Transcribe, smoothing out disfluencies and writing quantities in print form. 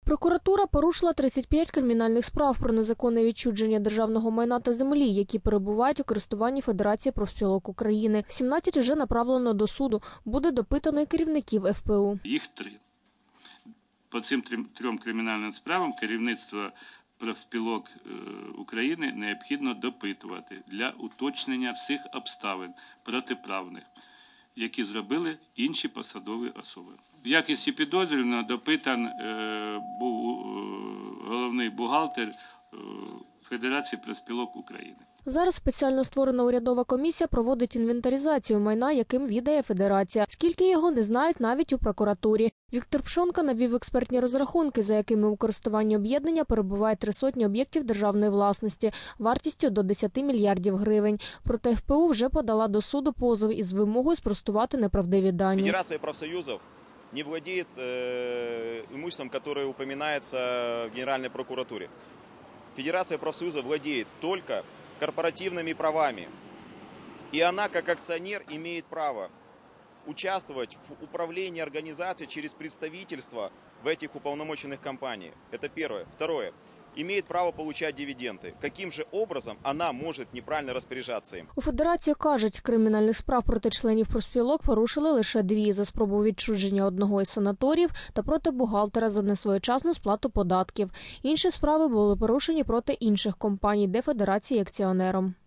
Прокуратура порушила 35 кримінальних справ про незаконне відчуження державного майна та землі, які перебувають у користуванні Федерації профспілок України. 17 уже направлено до суду. Буде допитано і керівників ФПУ. Їх 3. По цим трьом кримінальним справам керівництво профспілок України необхідно допитувати для уточнення всіх обставин протиправних, які зробили інші посадові особи. В якості підозрюваного допитан був головний бухгалтер Федерації профспілок України. Зараз спеціально створена урядова комісія проводить інвентаризацію майна, яким відає Федерація. Скільки його, не знають навіть у прокуратурі. Віктор Пшонка навів експертні розрахунки, за якими у користуванні об'єднання перебуває 300 об'єктів державної власності, вартістю до 10 мільярдів гривень. Проте ФПУ вже подала до суду позов із вимогою спростувати неправдиві дані. Федерація профсоюзів не володіє имуществом, яке упоминається в Генеральній прокуратурі. Федерация профсоюзов владеет только корпоративными правами. И она, как акционер, имеет право участвовать в управлении организацией через представительство в этих уполномоченных компаниях. Это первое. Второе. Имеет право получать дивиденды. Каким же образом она может неправильно розпоряджатися їм? У Федерації кажуть, кримінальних справ проти членів профспілок порушили лише 2 за спробу відчуження одного із санаторіїв та проти бухгалтера за несвоєчасну сплату податків. Інші справи були порушені проти інших компаній, де Федерація є акціонером.